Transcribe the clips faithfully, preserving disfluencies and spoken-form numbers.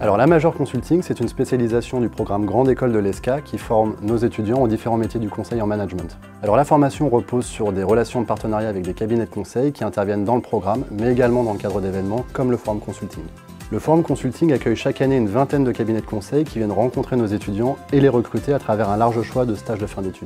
Alors la Major Consulting, c'est une spécialisation du programme Grande École de l'E S C A qui forme nos étudiants aux différents métiers du conseil en management. Alors la formation repose sur des relations de partenariat avec des cabinets de conseil qui interviennent dans le programme, mais également dans le cadre d'événements comme le Forum Consulting. Le Forum Consulting accueille chaque année une vingtaine de cabinets de conseil qui viennent rencontrer nos étudiants et les recruter à travers un large choix de stages de fin d'études.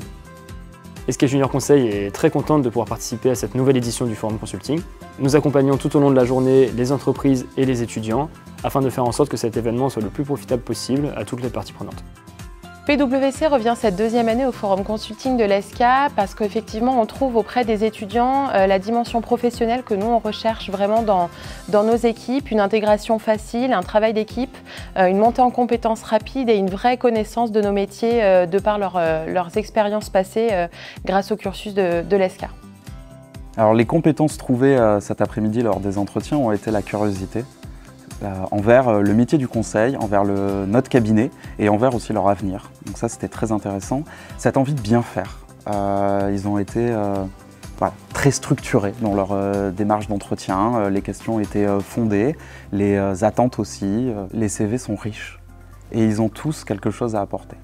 E S C A Junior Conseil est très contente de pouvoir participer à cette nouvelle édition du Forum Consulting. Nous accompagnons tout au long de la journée les entreprises et les étudiants afin de faire en sorte que cet événement soit le plus profitable possible à toutes les parties prenantes. P W C revient cette deuxième année au Forum Consulting de l'E S C A parce qu'effectivement on trouve auprès des étudiants euh, la dimension professionnelle que nous on recherche vraiment dans, dans nos équipes, une intégration facile, un travail d'équipe, euh, une montée en compétences rapide et une vraie connaissance de nos métiers euh, de par leur, euh, leurs expériences passées euh, grâce au cursus de, de l'E S C A. Alors les compétences trouvées euh, cet après-midi lors des entretiens ont été la curiosité euh, envers euh, le métier du conseil, envers le, notre cabinet et envers aussi leur avenir. Donc ça c'était très intéressant. Cette envie de bien faire. Euh, ils ont été euh, voilà, très structurés dans leur euh, démarche d'entretien. Euh, les questions étaient euh, fondées, les euh, attentes aussi. Euh, les C V sont riches et ils ont tous quelque chose à apporter.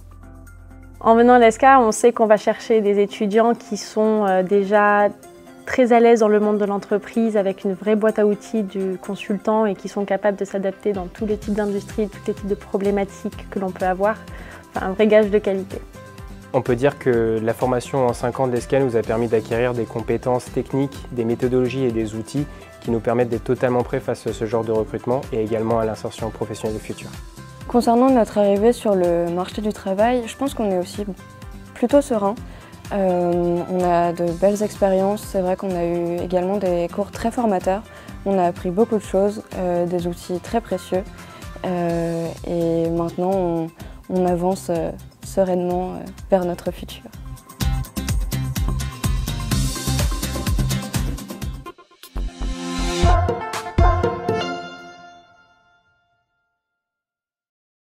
En venant à l'E S C A, on sait qu'on va chercher des étudiants qui sont euh, déjà très à l'aise dans le monde de l'entreprise avec une vraie boîte à outils du consultant et qui sont capables de s'adapter dans tous les types d'industries, tous les types de problématiques que l'on peut avoir. Enfin, un vrai gage de qualité. On peut dire que la formation en cinq ans de l'E S C A nous a permis d'acquérir des compétences techniques, des méthodologies et des outils qui nous permettent d'être totalement prêts face à ce genre de recrutement et également à l'insertion professionnelle future. Concernant notre arrivée sur le marché du travail, je pense qu'on est aussi plutôt serein. Euh, on a de belles expériences, c'est vrai qu'on a eu également des cours très formateurs. On a appris beaucoup de choses, euh, des outils très précieux euh, et maintenant on, on avance euh, sereinement euh, vers notre futur.